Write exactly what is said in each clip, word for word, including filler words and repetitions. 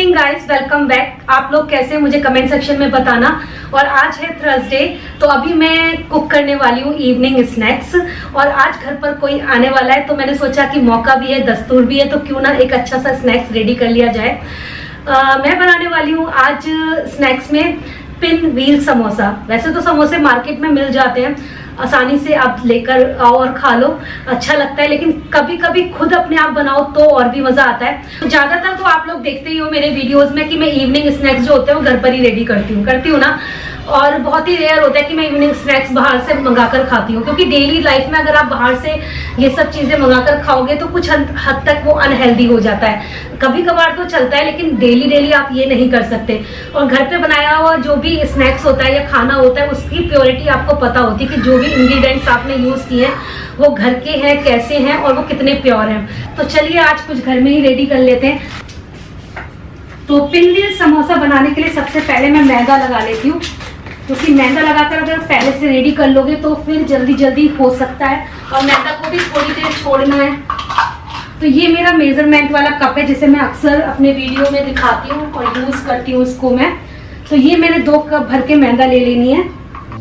Evening guys, welcome back. आप लोग कैसे हैं मुझे कमेंट सेक्शन में बताना। और आज है थर्सडे, तो अभी मैं कुक करने वाली हूँ इवनिंग स्नैक्स। और आज घर पर कोई आने वाला है तो मैंने सोचा कि मौका भी है, दस्तूर भी है, तो क्यों ना एक अच्छा सा स्नैक्स रेडी कर लिया जाए। आ, मैं बनाने वाली हूँ आज स्नैक्स में पिन व्हील समोसा। वैसे तो समोसे मार्केट में मिल जाते हैं, आसानी से आप लेकर आओ और खा लो, अच्छा लगता है। लेकिन कभी कभी खुद अपने आप बनाओ तो और भी मजा आता है। तो ज्यादातर तो आप लोग देखते ही हो मेरे वीडियोस में कि मैं इवनिंग स्नैक्स जो होते हैं वो घर पर ही रेडी करती हूँ करती हूँ ना। और बहुत ही रेयर होता है कि मैं इवनिंग स्नैक्स बाहर से मंगाकर खाती हूँ, क्योंकि डेली लाइफ में अगर आप बाहर से ये सब चीजें मंगाकर खाओगे तो कुछ हद तक वो अनहेल्दी हो जाता है। कभी कभार तो चलता है, लेकिन डेली डेली आप ये नहीं कर सकते। और घर पे बनाया हुआ जो भी स्नैक्स होता है या खाना होता है उसकी प्योरिटी आपको पता होती है कि जो भी इंग्रेडिएंट्स आपने यूज किए हैं वो घर के हैं, कैसे हैं और वो कितने प्योर हैं। तो चलिए आज कुछ घर में ही रेडी कर लेते हैं। तो पिन व्हील समोसा बनाने के लिए सबसे पहले मैं मैदा लगा लेती हूँ, क्योंकि मैदा लगाकर अगर पहले से रेडी कर लोगे तो फिर जल्दी जल्दी हो सकता है और मैदा को भी थोड़ी देर छोड़ना है। तो ये मेरा मेजरमेंट वाला कप है जिसे मैं अक्सर अपने वीडियो में दिखाती हूँ और यूज करती हूँ उसको मैं। तो ये मैंने दो कप भर के मैदा ले लेनी है।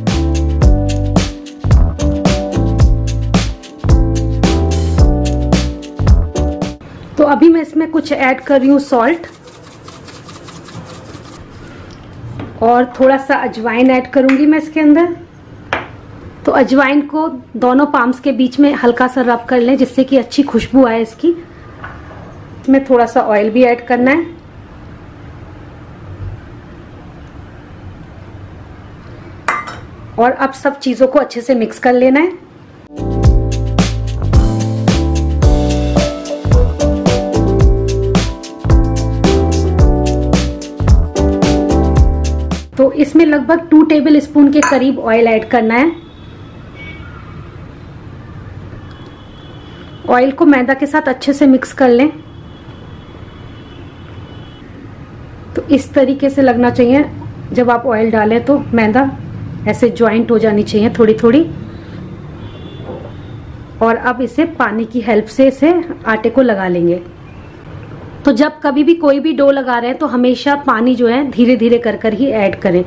तो अभी मैं इसमें कुछ ऐड कर रही हूँ सॉल्ट और थोड़ा सा अजवाइन ऐड करूंगी मैं इसके अंदर। तो अजवाइन को दोनों पाम्स के बीच में हल्का सा रब कर लें जिससे कि अच्छी खुशबू आए इसकी। इसमें थोड़ा सा ऑयल भी ऐड करना है। और अब सब चीजों को अच्छे से मिक्स कर लेना है। तो इसमें लगभग टू टेबल स्पून के करीब ऑयल ऐड करना है। ऑयल को मैदा के साथ अच्छे से मिक्स कर लें। तो इस तरीके से लगना चाहिए, जब आप ऑयल डालें तो मैदा ऐसे ज्वाइंट हो जानी चाहिए थोड़ी थोड़ी। और अब इसे पानी की हेल्प से इसे आटे को लगा लेंगे। तो जब कभी भी कोई भी डो लगा रहे हैं तो हमेशा पानी जो है धीरे धीरे कर कर ही ऐड करें।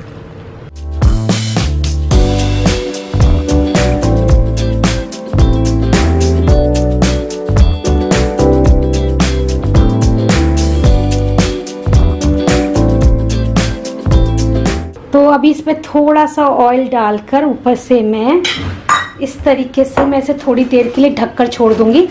तो अभी इस पे थोड़ा सा ऑयल डालकर ऊपर से मैं इस तरीके से मैं इसे थोड़ी देर के लिए ढककर छोड़ दूंगी।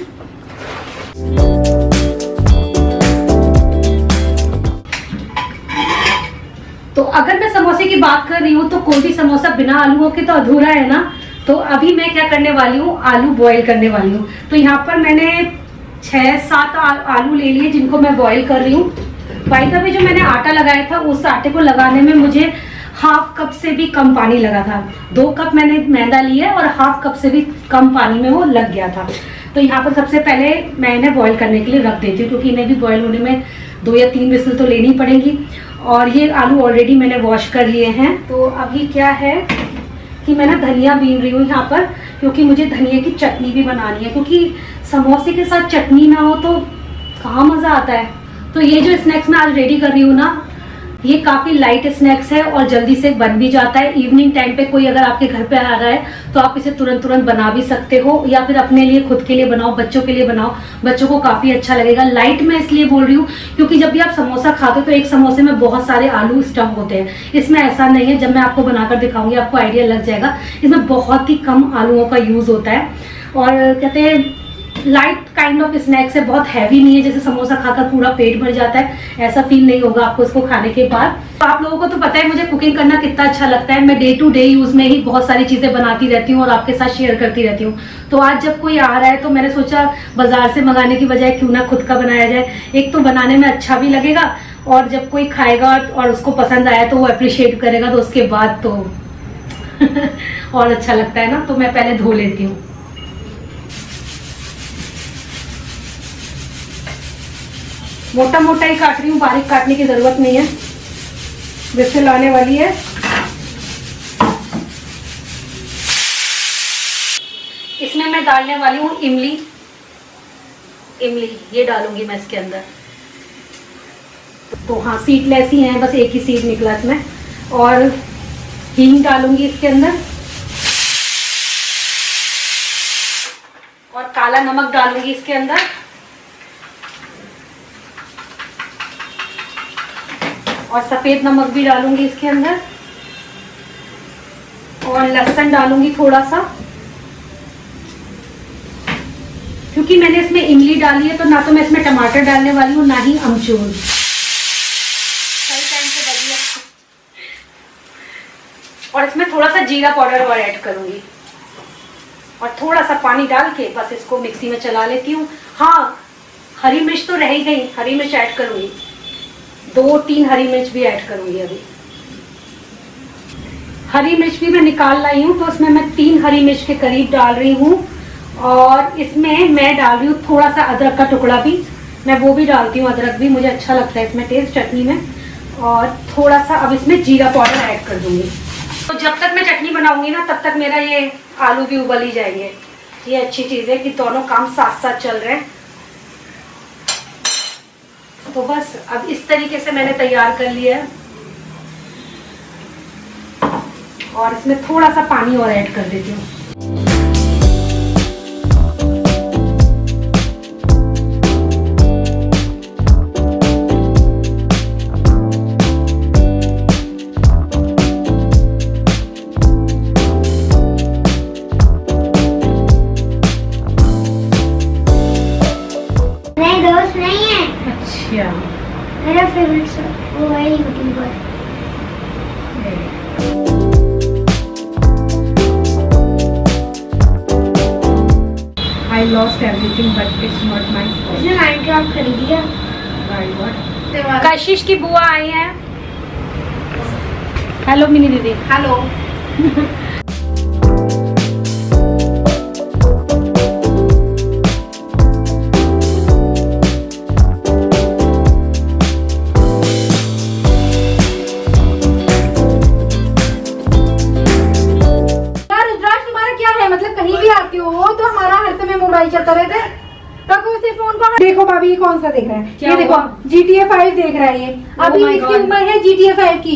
तो अगर मैं समोसे की बात कर रही हूँ तो कोई भी समोसा बिना आलूओं के तो अधूरा है ना। तो अभी मैं क्या करने वाली हूँ, आलू बॉईल करने वाली हूँ। तो यहाँ पर मैंने छह सात आलू ले लिए जिनको मैं बॉईल कर रही हूँ। बाई द वे जो मैंने आटा लगाया था उस आटे को लगाने में मुझे हाफ कप से भी कम पानी लगा था। दो कप मैंने मैदा लिया और हाफ कप से भी कम पानी में वो लग गया था। तो यहाँ पर सबसे पहले मैं इन्हें बॉईल करने के लिए रख देती हूँ, क्योंकि इन्हें भी बॉईल होने में दो या तीन विसल तो लेनी पड़ेगी। और ये आलू ऑलरेडी मैंने वॉश कर लिए हैं। तो अभी क्या है कि मैं ना धनिया बीन रही हूँ यहाँ पर, क्योंकि मुझे धनिया की चटनी भी बनानी है। क्योंकि समोसे के साथ चटनी ना हो तो कहाँ मजा आता है। तो ये जो स्नैक्स मैं आज रेडी कर रही हूँ ना, ये काफी लाइट स्नैक्स है और जल्दी से बन भी जाता है। इवनिंग टाइम पे कोई अगर आपके घर पे आ रहा है तो आप इसे तुरंत तुरंत बना भी सकते हो, या फिर अपने लिए खुद के लिए बनाओ, बच्चों के लिए बनाओ, बच्चों को काफी अच्छा लगेगा। लाइट में इसलिए बोल रही हूँ क्योंकि जब भी आप समोसा खाते हो तो एक समोसे में बहुत सारे आलू स्टफ होते हैं। इसमें ऐसा नहीं है, जब मैं आपको बनाकर दिखाऊंगी आपको आइडिया लग जाएगा। इसमें बहुत ही कम आलूओं का यूज होता है और कहते हैं लाइट काइंड ऑफ स्नैक्स है, बहुत हैवी नहीं है जैसे समोसा खाकर पूरा पेट भर जाता है, ऐसा फील नहीं होगा आपको इसको खाने के बाद। तो आप लोगों को तो पता है मुझे कुकिंग करना कितना अच्छा लगता है। मैं डे टू डे यूज में ही बहुत सारी चीजें बनाती रहती हूँ और आपके साथ शेयर करती रहती हूँ। तो आज जब कोई आ रहा है तो मैंने सोचा बाजार से मंगाने की बजाय क्यों ना खुद का बनाया जाए। एक तो बनाने में अच्छा भी लगेगा और जब कोई खाएगा और उसको पसंद आया तो वो अप्रिशिएट करेगा, तो उसके बाद तो और अच्छा लगता है ना। तो मैं पहले धो लेती हूँ। मोटा मोटा ही काट रही हूँ, बारीक काटने की जरूरत नहीं है, विसल आने वाली है। इसमें मैं डालने वाली हूँ इमली। इमली ये डालूंगी मैं इसके अंदर। तो हाँ सीडलेस ही है, बस एक ही सीड निकला इसमें। और हींग डालूंगी इसके अंदर और काला नमक डालूंगी इसके अंदर और सफेद नमक भी डालूंगी इसके अंदर और लहसुन डालूंगी थोड़ा सा, क्योंकि मैंने इसमें इमली डाली है तो ना तो मैं इसमें टमाटर डालने वाली हूँ ना ही अमचूर। सही टाइम से बजिए। और इसमें थोड़ा सा जीरा पाउडर और ऐड करूंगी और थोड़ा सा पानी डाल के बस इसको मिक्सी में चला लेती हूँ। हाँ हरी मिर्च तो रह ही गई, हरी मिर्च ऐड करूंगी, दो तीन हरी मिर्च भी ऐड करूंगी। अभी हरी मिर्च भी मैं निकाल लाई हूँ तो इसमें मैं तीन हरी मिर्च के करीब डाल रही हूँ। और इसमें मैं डाल रही हूँ थोड़ा सा अदरक का टुकड़ा भी, मैं वो भी डालती हूँ, अदरक भी मुझे अच्छा लगता है इसमें टेस्ट चटनी में। और थोड़ा सा अब इसमें जीरा पाउडर ऐड कर दूंगी। तो जब तक मैं चटनी बनाऊंगी ना तब तक मेरा ये आलू भी उबल ही जाएंगे। ये अच्छी चीज है कि दोनों काम साथ साथ चल रहे हैं। तो बस अब इस तरीके से मैंने तैयार कर लिया है और इसमें थोड़ा सा पानी और ऐड कर देती हूँ। मेरा फेवरेट वो है YouTuber. I lost everything but it's not my fault. इसने माइनक्राफ्ट खरीद लिया। कशिश की बुआ आई है। हेलो मिनी दीदी। हेलो। चलता रहता है तो उसे फोन को देखो भाभी ये कौन सा देख रहा है, ये देखो जी टी ए फाइव देख रहा है ये। अभी इसकी उम्र है जी टी ए फाइव की,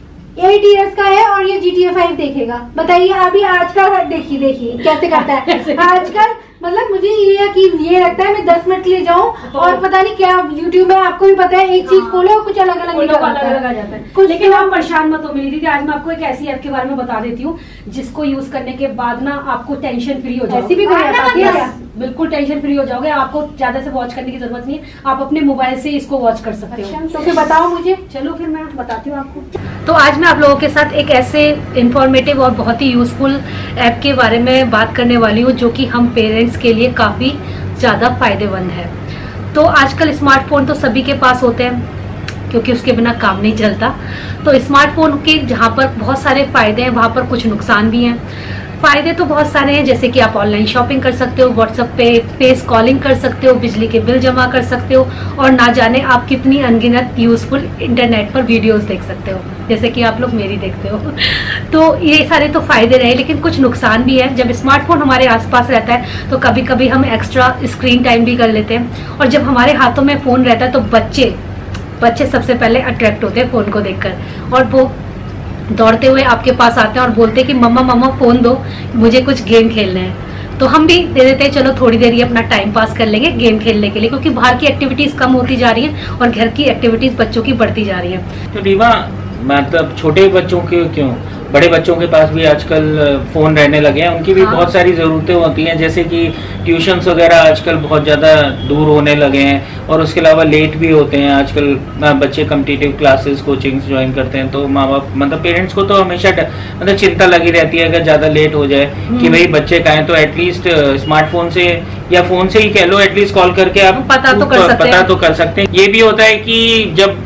एट इयर्स का है और ये जी टी ए फाइव देखेगा। बताइए अभी आजकल देखिए देखिए कैसे करता है आजकल। मतलब मुझे ये यकीन ये लगता है मैं दस मिनट ले जाऊं और पता नहीं क्या यूट्यूब में आपको भी पता है एक चीज खोलो और कुछ अलग अलग अलग अलग आ जाता है। लेकिन आप परेशान मत हो मेरी दीदी, आज मैं आपको एक ऐसी ऐप के बारे में बता देती हूँ जिसको यूज करने के बाद ना आपको टेंशन फ्री हो जाए। ऐसी भी कोई बिल्कुल टेंशन फ्री हो जाओगे, आपको ज्यादा से वॉच करने की जरूरत नहीं है, आप अपने मोबाइल से इसको वॉच कर सकते हो। तो फिर बताओ मुझे। चलो फिर मैं बताती हूँ आपको। तो आज मैं आप लोगों के साथ एक ऐसे इंफॉर्मेटिव और बहुत ही यूजफुल ऐप के बारे में बात करने वाली हूँ जो कि हम पेरेंट्स के लिए काफी ज्यादा फायदेमंद है। तो आजकल स्मार्टफोन तो सभी के पास होते हैं क्योंकि उसके बिना काम नहीं चलता। तो स्मार्टफोन के जहाँ पर बहुत सारे फायदे हैं वहाँ पर कुछ नुकसान भी हैं। फायदे तो बहुत सारे हैं, जैसे कि आप ऑनलाइन शॉपिंग कर सकते हो, व्हाट्सएप पे फेस कॉलिंग कर सकते हो, बिजली के बिल जमा कर सकते हो और ना जाने आप कितनी अनगिनत यूजफुल इंटरनेट पर वीडियोस देख सकते हो, जैसे कि आप लोग मेरी देखते हो। तो ये सारे तो फायदे रहे, लेकिन कुछ नुकसान भी है। जब स्मार्टफोन हमारे आसपास रहता है तो कभी कभी हम एक्स्ट्रा स्क्रीन टाइम भी कर लेते हैं और जब हमारे हाथों में फोन रहता है तो बच्चे बच्चे सबसे पहले अट्रैक्ट होते हैं फोन को देखकर और वो दौड़ते हुए आपके पास आते हैं और बोलते हैं कि मम्मा मम्मा फोन दो, मुझे कुछ गेम खेलने हैं। तो हम भी दे देते हैं, चलो थोड़ी देर ये अपना टाइम पास कर लेंगे गेम खेलने के लिए, क्योंकि बाहर की एक्टिविटीज कम होती जा रही है और घर की एक्टिविटीज बच्चों की बढ़ती जा रही है। तो रीवा मतलब छोटे बच्चों के क्यों, बड़े बच्चों के पास भी आजकल फ़ोन रहने लगे हैं, उनकी भी हाँ। बहुत सारी ज़रूरतें होती हैं, जैसे कि ट्यूशन्स वगैरह आजकल बहुत ज़्यादा दूर होने लगे हैं और उसके अलावा लेट भी होते हैं। आजकल बच्चे कम्पिटिटिव क्लासेस कोचिंग्स ज्वाइन करते हैं तो माँ बाप मतलब पेरेंट्स को तो हमेशा मतलब चिंता लगी रहती है अगर ज़्यादा लेट हो जाए कि भाई बच्चे कहें तो एटलीस्ट स्मार्टफोन से या फ़ोन से ही कह लो, एटलीस्ट कॉल करके आप पता तो कर सकते पता तो कर सकते हैं। ये भी होता है कि जब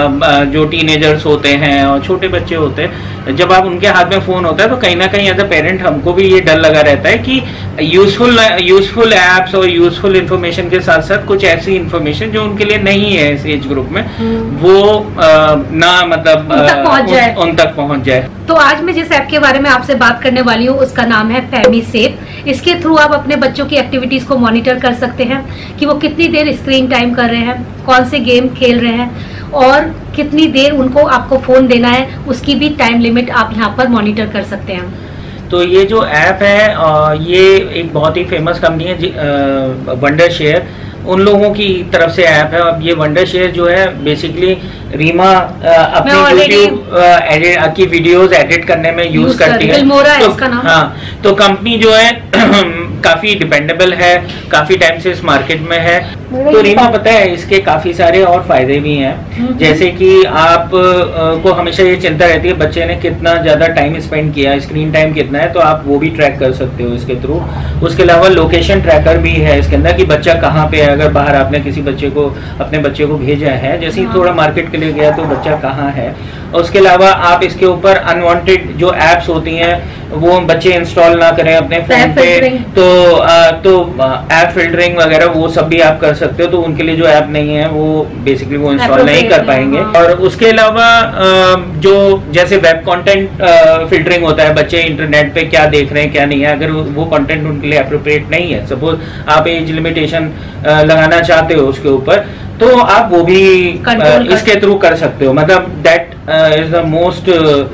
जो टीनेजर्स होते हैं और छोटे बच्चे होते हैं, जब आप उनके हाथ में फोन होता है तो कहीं ना कहीं एज अ पेरेंट हमको भी ये डर लगा रहता है कि यूजफुल यूजफुल एप्स और यूजफुल इंफॉर्मेशन के साथ साथ कुछ ऐसी इंफॉर्मेशन जो उनके लिए नहीं है इस एज ग्रुप में वो आ, ना मतलब उन तक पहुंच जाए उन तक पहुंच जाए। तो आज मैं जिस ऐप के बारे में आपसे बात करने वाली हूँ उसका नाम है फैमी सेफ। इसके थ्रू आप अपने बच्चों की एक्टिविटीज को मॉनिटर कर सकते हैं कि वो कितनी देर स्क्रीन टाइम कर रहे हैं, कौन से गेम खेल रहे हैं और कितनी देर उनको आपको फ़ोन देना है उसकी भी टाइम लिमिट आप यहाँ पर मॉनिटर कर सकते हैं। तो ये जो ऐप है ये एक बहुत ही फेमस कंपनी है वंडर शेयर, उन लोगों की तरफ से ऐप है। अब ये वंडर शेयर जो है बेसिकली रीमा अपने यूट्यूब एडिट की वीडियोस एडिट करने में यूज, यूज करती है। तो, इसका नाम। हाँ, तो कंपनी जो है काफी डिपेंडेबल है, काफी टाइम से इस मार्केट में है। तो रीमा पता है इसके काफी सारे और फायदे भी हैं, जैसे कि आप को हमेशा ये चिंता रहती है बच्चे ने कितना ज्यादा टाइम स्पेंड किया, स्क्रीन टाइम कितना है, तो आप वो भी ट्रैक कर सकते हो इसके थ्रू। उसके अलावा लोकेशन ट्रैकर भी है इसके अंदर कि बच्चा कहाँ पे है, अगर बाहर आपने किसी बच्चे को अपने बच्चे को भेजा है, जैसे ही थोड़ा मार्केट के लिए गया तो बच्चा कहाँ है। उसके अलावा आप इसके ऊपर अनवांटेड जो एप्स होती हैं वो बच्चे इंस्टॉल ना करें अपने फोन पे, तो आ, तो ऐप फिल्टरिंग वगैरह वो सब भी आप कर सकते हो। तो उनके लिए जो ऐप नहीं है वो बेसिकली वो इंस्टॉल नहीं कर पाएंगे। और उसके अलावा जो जैसे वेब कंटेंट फिल्टरिंग होता है, बच्चे इंटरनेट पे क्या देख रहे हैं क्या नहीं है, अगर वो कंटेंट उनके लिए अप्रोप्रिएट नहीं है, सपोज आप एज लिमिटेशन लगाना चाहते हो उसके ऊपर, तो आप वो भी इसके थ्रू कर सकते हो। मतलब that is the most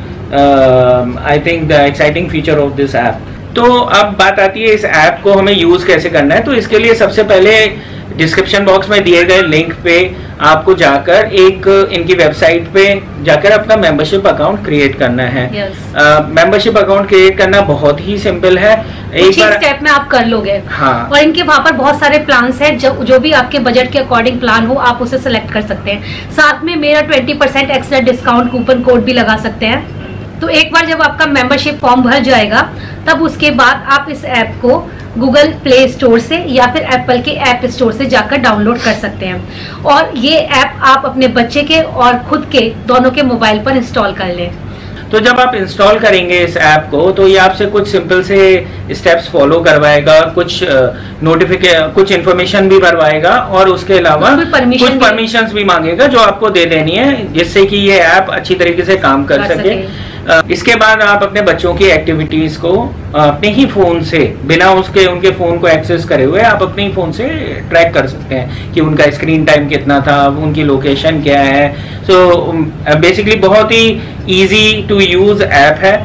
I think the exciting feature of this app. तो अब बात आती है इस ऐप को हमें यूज कैसे करना है। तो इसके लिए सबसे पहले डिस्क्रिप्शन बॉक्स में दिए गए लिंक पे आपको जाकर एक इनकी वेबसाइट पे जाकर अपना मेंबरशिप अकाउंट क्रिएट करना है। मेंबरशिप अकाउंट क्रिएट करना बहुत ही सिंपल है, एक बार स्टेप में आप कर लोगे। हाँ। और इनके वहाँ पर बहुत सारे प्लान्स हैं, जो जो भी आपके बजट के अकॉर्डिंग प्लान हो आप उसे सेलेक्ट कर सकते हैं। साथ में मेरा twenty percent extra discount coupon code भी लगा सकते हैं। तो एक बार जब आपका मेंबरशिप फॉर्म भर जाएगा तब उसके बाद आप इस ऐप को गूगल प्ले स्टोर से या फिर एप्पल के ऐप स्टोर से जाकर डाउनलोड कर सकते हैं और ये ऐप आप अपने बच्चे के और खुद के दोनों के मोबाइल पर इंस्टॉल कर लें। तो जब आप इंस्टॉल करेंगे इस ऐप को तो ये आपसे कुछ सिंपल से स्टेप्स फॉलो करवाएगा, कुछ नोटिफिकेशन कुछ इन्फॉर्मेशन भी भरवाएगा और उसके अलावा कुछ परमिशंस भी मांगेगा जो आपको दे देनी है, जिससे कि ये ऐप अच्छी तरीके से काम कर, कर सके, सके। इसके बाद आप अपने बच्चों की एक्टिविटीज को अपने ही फोन से, बिना उसके उनके फोन को एक्सेस करे हुए, आप अपने ही फोन से ट्रैक कर सकते हैं कि उनका स्क्रीन टाइम कितना था, उनकी लोकेशन क्या है। सो बेसिकली बहुत ही इजी टू यूज ऐप है।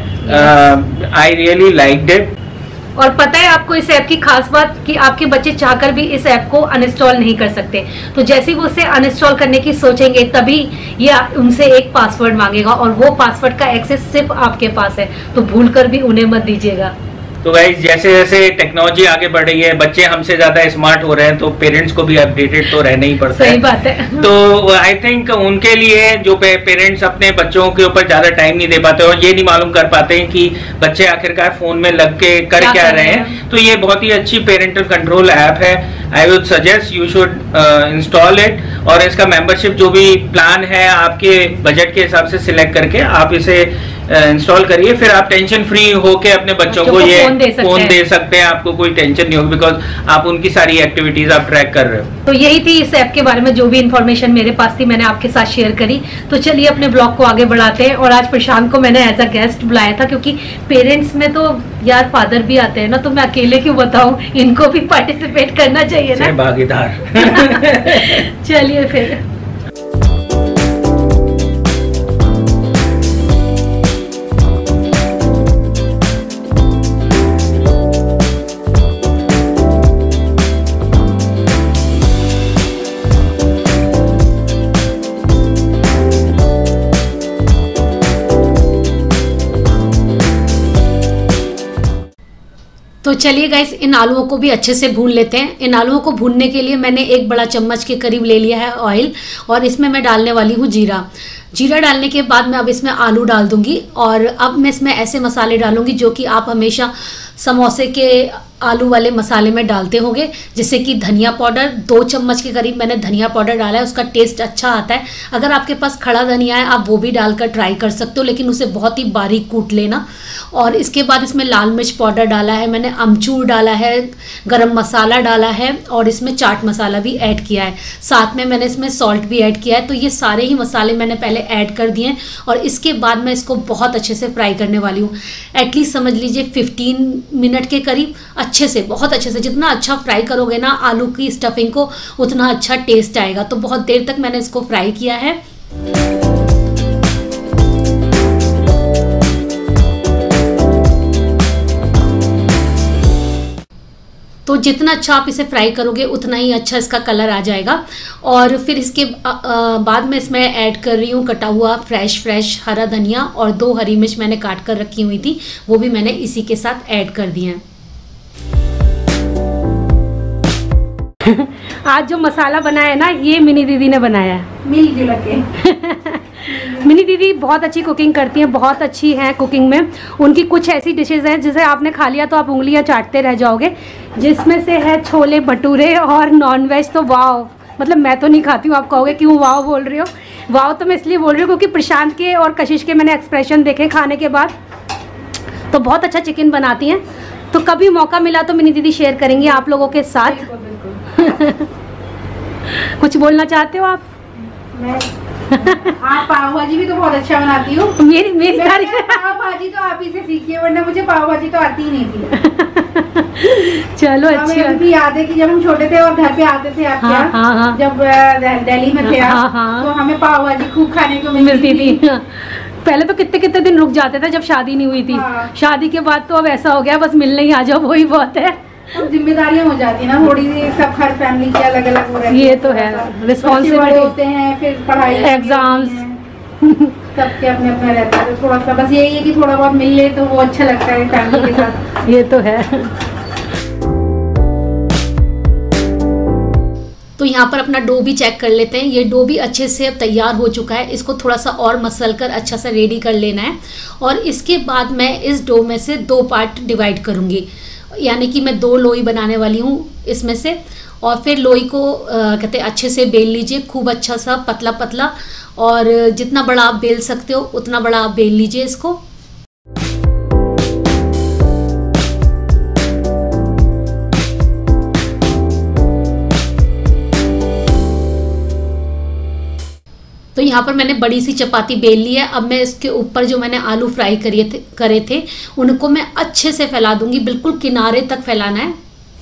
I really liked it. और पता है आपको इस ऐप की खास बात कि आपके बच्चे चाहकर भी इस ऐप को अनइंस्टॉल नहीं कर सकते। तो जैसे ही वो उसे अनइंस्टॉल करने की सोचेंगे तभी ये उनसे एक पासवर्ड मांगेगा और वो पासवर्ड का एक्सेस सिर्फ आपके पास है, तो भूलकर भी उन्हें मत दीजिएगा। तो गाइस जैसे जैसे टेक्नोलॉजी आगे बढ़ रही है, बच्चे हमसे ज्यादा स्मार्ट हो रहे हैं, तो पेरेंट्स को भी अपडेटेड तो रहना ही पड़ता है। सही बात है। तो आई थिंक उनके लिए जो पेरेंट्स अपने बच्चों के ऊपर ज्यादा टाइम नहीं दे पाते और ये नहीं मालूम कर पाते हैं कि बच्चे आखिरकार फोन में लग के कर क्या, क्या रहे हैं, तो ये बहुत ही अच्छी पेरेंटल कंट्रोल ऐप है। I would suggest you should install it. और इसका मेंबरशिप जो भी प्लान है आपके बजट के हिसाब से सिलेक्ट करके आप इसे इंस्टॉल uh, करिए, फिर आप टेंशन फ्री होके अपने बच्चों को ये फोन दे सकते, फोन दे सकते हैं। आपको कोई टेंशन नहीं होगी बिकॉज आप उनकी सारी एक्टिविटीज आप ट्रैक कर रहे हो। तो यही थी इस ऐप के बारे में जो भी इन्फॉर्मेशन मेरे पास थी मैंने आपके साथ शेयर करी। तो चलिए अपने ब्लॉग को आगे बढ़ाते हैं। और आज प्रशांत को मैंने एज अ गेस्ट बुलाया था क्योंकि पेरेंट्स में तो यार फादर भी आते हैं ना, तो मैं अकेले क्यों बताऊं, इनको भी पार्टिसिपेट करना चाहिए ना, भागीदार। चलिए फिर। तो चलिए गाइस इन आलूओं को भी अच्छे से भून लेते हैं। इन आलूओं को भूनने के लिए मैंने एक बड़ा चम्मच के करीब ले लिया है ऑयल और इसमें मैं डालने वाली हूँ जीरा। जीरा डालने के बाद मैं अब इसमें आलू डाल दूंगी और अब मैं इसमें ऐसे मसाले डालूंगी जो कि आप हमेशा समोसे के आलू वाले मसाले में डालते होंगे, जैसे कि धनिया पाउडर, दो चम्मच के करीब मैंने धनिया पाउडर डाला है, उसका टेस्ट अच्छा आता है। अगर आपके पास खड़ा धनिया है आप वो भी डालकर ट्राई कर सकते हो, लेकिन उसे बहुत ही बारीक कूट लेना। और इसके बाद इसमें लाल मिर्च पाउडर डाला है मैंने, अमचूर डाला है, गरम मसाला डाला है और इसमें चाट मसाला भी ऐड किया है। साथ में मैंने इसमें सॉल्ट भी ऐड किया है। तो ये सारे ही मसाले मैंने पहले ऐड कर दिए हैं और इसके बाद मैं इसको बहुत अच्छे से फ्राई करने वाली हूँ। एटलीस्ट समझ लीजिए फिफ्टीन मिनट के करीब अच्छे से, बहुत अच्छे से। जितना अच्छा फ्राई करोगे ना आलू की स्टफिंग को उतना अच्छा टेस्ट आएगा। तो बहुत देर तक मैंने इसको फ्राई किया है तो जितना अच्छा आप इसे फ्राई करोगे उतना ही अच्छा इसका कलर आ जाएगा। और फिर इसके बाद में इसमें ऐड कर रही हूँ कटा हुआ फ्रेश फ्रेश हरा धनिया, और दो हरी मिर्च मैंने काट कर रखी हुई थी, वो भी मैंने इसी के साथ ऐड कर दिए हैं। आज जो मसाला बनाया है ना, ये मिनी दीदी ने बनाया है, मिलजुल के। मिनी दीदी बहुत अच्छी कुकिंग करती हैं, बहुत अच्छी हैं कुकिंग में। उनकी कुछ ऐसी डिशेज हैं जिसे आपने खा लिया तो आप उंगलियां चाटते रह जाओगे, जिसमें से है छोले भटूरे और नॉनवेज। तो वाव, मतलब मैं तो नहीं खाती हूँ, आप कहोगे क्यों वाव बोल रही हो। वाव तो मैं इसलिए बोल रही हूँ क्योंकि प्रशांत के और कशिश के मैंने एक्सप्रेशन देखे खाने के बाद, तो बहुत अच्छा चिकन बनाती हैं। तो कभी मौका मिला तो मिनी दीदी शेयर करेंगी आप लोगों के साथ। कुछ बोलना चाहते हो आप? मैं आप पाव भाजी भी तो बहुत अच्छा बनाती हो। मेरी मेरी पाव भाजी तो आप ही से सीखिए, वरना मुझे पाव भाजी तो आती ही नहीं थी। चलो अच्छी बात। भी याद है कि जब हम छोटे थे और घर पे आते थे आपके हाँ, हाँ, हाँ, जब दिल्ली में थे हाँ, हाँ, तो हमें पाव भाजी खूब खाने को मिलती थी, थी। पहले तो कितने कितने दिन रुक जाते थे जब शादी नहीं हुई थी। हाँ। शादी के बाद तो अब ऐसा हो गया बस मिलने ही आ जाओ, वही बहुत है। जिम्मेदारियां हो जाती है ना थोड़ी सी, सब हर फैमिली की अलग अलग हो रही है। ये तो है, रिस्पॉन्सिबिलिटी होते हैं, फिर पढ़ाई एग्जाम्स सबके अपने अपने रहता है। तो थोड़ा सा बस यही है कि थोड़ा बहुत मिल ले तो वो अच्छा लगता है फैमिली के साथ। ये तो है। तो यहाँ पर अपना डो भी चेक कर लेते हैं। ये डो भी अच्छे से अब तैयार हो चुका है, इसको थोड़ा सा और मसल कर अच्छा सा रेडी कर लेना है। और इसके बाद मैं इस डो में से दो पार्ट डिवाइड करूँगी, यानी कि मैं दो लोई बनाने वाली हूँ इसमें से। और फिर लोई को आ, कहते हैं अच्छे से बेल लीजिए, खूब अच्छा सा पतला पतला, और जितना बड़ा आप बेल सकते हो उतना बड़ा आप बेल लीजिए इसको। तो यहाँ पर मैंने बड़ी सी चपाती बेल ली है। अब मैं इसके ऊपर जो मैंने आलू फ्राई करिए थे करे थे उनको मैं अच्छे से फैला दूंगी, बिल्कुल किनारे तक फैलाना है।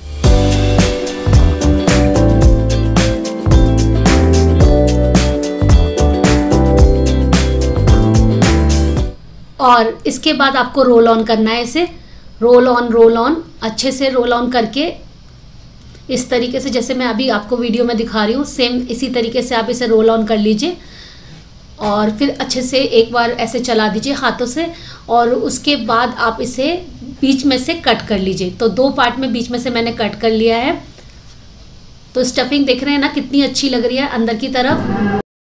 और इसके बाद आपको रोल ऑन करना है इसे, रोल ऑन रोल ऑन अच्छे से रोल ऑन करके इस तरीके से, जैसे मैं अभी आपको वीडियो में दिखा रही हूँ, सेम इसी तरीके से आप इसे रोल ऑन कर लीजिए। और फिर अच्छे से एक बार ऐसे चला दीजिए हाथों से, और उसके बाद आप इसे बीच में से कट कर लीजिए। तो दो पार्ट में बीच में से मैंने कट कर लिया है। तो स्टफिंग देख रहे हैं ना कितनी अच्छी लग रही है अंदर की तरफ।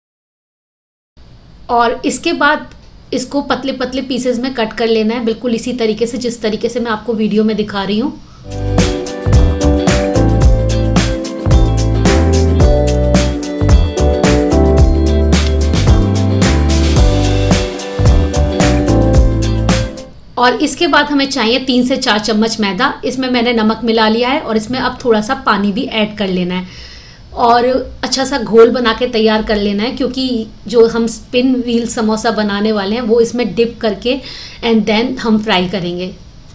और इसके बाद इसको पतले पतले पीसेस में कट कर लेना है, बिल्कुल इसी तरीके से जिस तरीके से मैं आपको वीडियो में दिखा रही हूँ। और इसके बाद हमें चाहिए तीन से चार चम्मच मैदा। इसमें मैंने नमक मिला लिया है और इसमें अब थोड़ा सा पानी भी ऐड कर लेना है और अच्छा सा घोल बना के तैयार कर लेना है, क्योंकि जो हम स्पिन व्हील समोसा बनाने वाले हैं वो इसमें डिप करके एंड देन हम फ्राई करेंगे।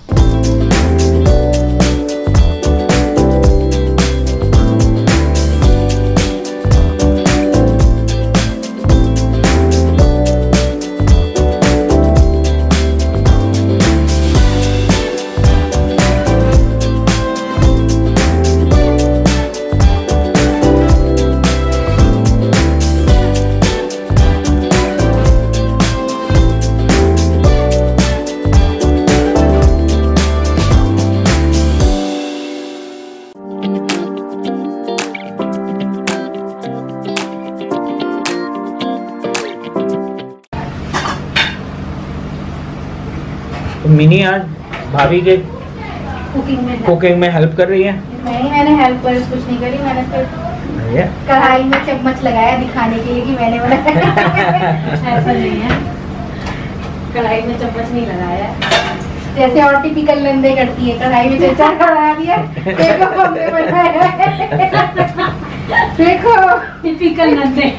मिनी आज भाभी के कुकिंग में कुकिंग में हेल्प कर रही है। नहीं, मैंने हेल्प पर कुछ नहीं करी, मैंने सिर्फ कढ़ाई में चम्मच लगाया दिखाने के लिए कि मैंने बनाया। ऐसा नहीं है, कढ़ाई में चम्मच नहीं लगाया, जैसे और टिपिकल नंदे करती है, कढ़ाई में चम्मच लगा दिया, देखो हमने बनाया। देखो टिपिकल नंदे।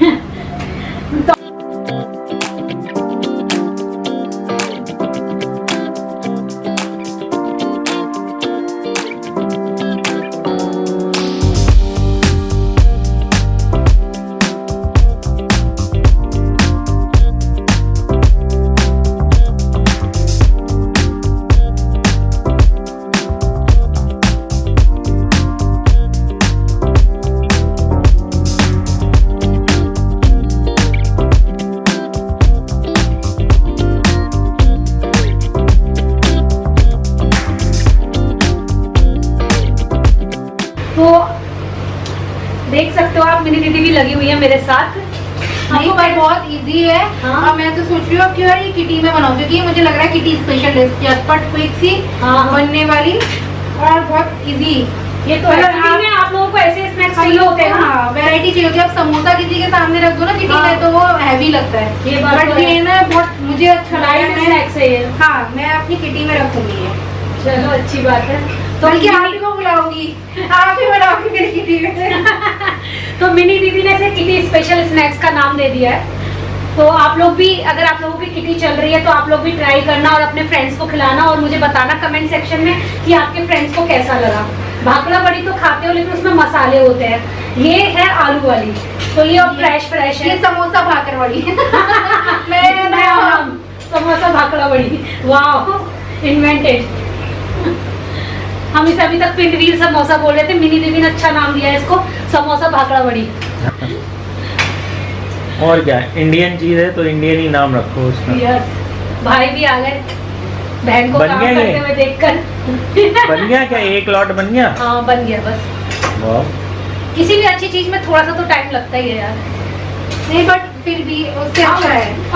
लगी हुई है मेरे साथ। नहीं पर बहुत इजी है। हाँ। और मैं तो सोच रही हूँ क्यों यार ये किटी में बनाऊं, क्योंकि मुझे लग रहा है किटी स्पेशल है, झटपट क्विक सी हाँ। बनने वाली और बहुत इजी। ये तो है, किटी में आप लोगों को ऐसे स्नैक्स चाहिए होते हैं ना, वैरायटी चाहिए होती है। अब समोसा किसी के सामने रख दो ना किटी हाँ। में तो वो हैवी लगता है। ये बात बट तो है। ये ना बहुत मुझे अच्छा लगा लाइट है। स्नैक्स है ये। हाँ मैं अपनी किटी में रखूंगी ये। चलो अच्छी बात है। तो बल्कि आप ही को बुलाऊंगी, आप ही बनाओगी मेरी किटी में। तो मिनी दीदी ने इसे किटी स्पेशल स्नैक्स का नाम दे दिया है। तो आप लोग भी, अगर आप लोगों की किटी चल रही है तो आप लोग भी ट्राई करना और अपने फ्रेंड्स को खिलाना और मुझे बताना कमेंट सेक्शन में कि आपके फ्रेंड्स को कैसा लगा। भाकड़ा बड़ी तो खाते हो लेकिन उसमें मसाले होते हैं, ये है आलू वाली, तो ये और फ्रेश फ्रेश है। ये समोसा भाकर वाली। मैं नया नाम समोसा भाकड़ा बड़ी, वाह इन्वेंटेड। हम इसे अभी तक पिंडवीर समोसा बोल रहे थे, मिनी दीदी ने अच्छा नाम दिया है इसको, समोसा भाकड़ा बड़ी। और क्या, इंडियन चीज है तो इंडियन ही नाम रखो उसका। यस, भाई भी आ गए बहन को बन काम गया करते ये? हुए देखकर। बन गया क्या, एक लॉट बन गया? हाँ बन गया बस। वाह, किसी भी अच्छी चीज में थोड़ा सा तो टाइम लगता ही है यार। नहीं बट फिर भी उससे अच्छा है।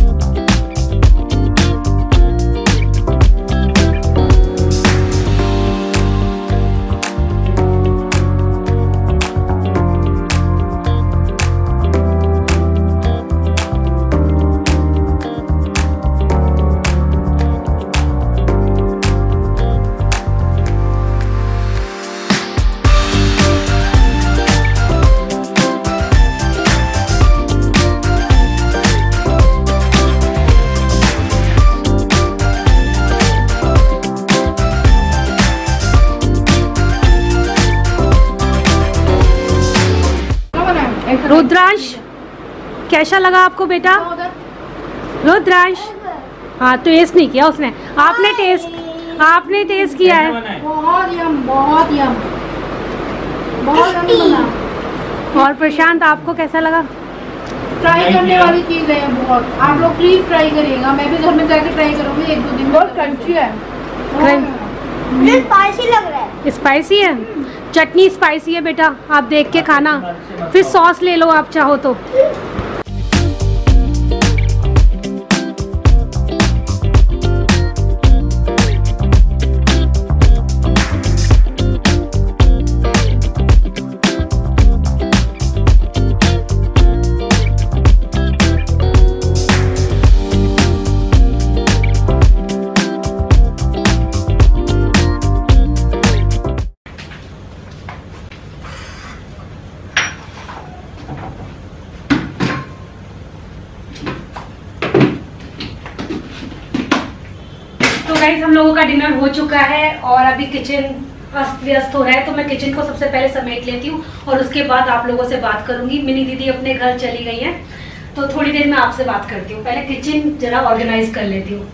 रुद्रांश कैसा लगा आपको बेटा? रुद्रांश हाँ टेस्ट नहीं किया उसने, आपने टेस्ट आपने टेस्ट किया है। बहुत यम, बहुत यम, बहुत यम बना। और प्रशांत आपको कैसा लगा? ट्राई करने वाली चीज है बहुत, आप लोग प्लीज ट्राई करिएगा। मैं भी घर में जाके ट्राई करूंगी एक दो दिन। बहुत क्रंची है, मुझे स्पाइसी लग रहा है। स्पाइसी है, चटनी स्पाइसी है बेटा, आप देख के खाना, फिर सॉस ले लो आप चाहो तो। गाइस हम लोगों का डिनर हो चुका है और अभी किचन अस्त व्यस्त हो रहा है, तो मैं किचन को सबसे पहले समेट लेती हूँ और उसके बाद आप लोगों से बात करूंगी। मिनी दीदी अपने घर चली गई है तो थोड़ी देर में आपसे बात करती हूँ। पहले किचन जरा ऑर्गेनाइज कर लेती हूँ।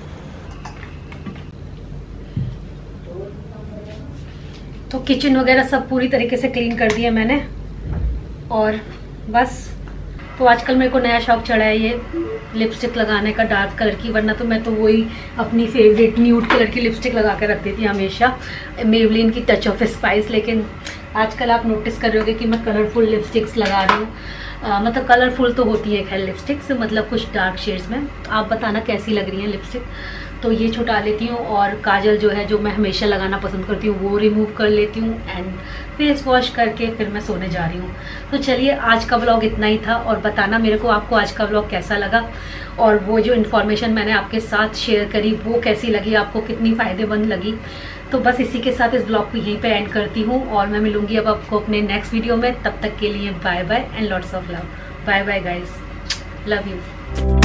तो किचन वगैरह सब पूरी तरीके से क्लीन कर दिया मैंने और बस। तो आजकल मेरे को नया शौक चढ़ा है ये लिपस्टिक लगाने का, डार्क कलर की, वरना तो मैं तो वही अपनी फेवरेट न्यूड कलर की लिपस्टिक लगा कर रखती थी हमेशा, मेवलिन की टच ऑफ स्पाइस। लेकिन आजकल आप नोटिस कर रहे होगे कि मैं कलरफुल लिपस्टिक्स लगा रही हूँ। मतलब कलरफुल तो होती है खैर लिपस्टिक्स, मतलब कुछ डार्क शेड्स में। आप बताना कैसी लग रही है लिपस्टिक। तो ये छुटा लेती हूँ और काजल जो है जो मैं हमेशा लगाना पसंद करती हूँ वो रिमूव कर लेती हूँ एंड फेस वॉश करके फिर मैं सोने जा रही हूँ। तो चलिए आज का व्लॉग इतना ही था और बताना मेरे को आपको आज का व्लॉग कैसा लगा और वो जो इन्फॉर्मेशन मैंने आपके साथ शेयर करी वो कैसी लगी, आपको कितनी फ़ायदेमंद लगी। तो बस इसी के साथ इस ब्लॉग को यहीं पे एंड करती हूँ और मैं मिलूंगी अब आपको अपने नेक्स्ट वीडियो में। तब तक के लिए bye bye and lots of love. Bye bye guys, love you.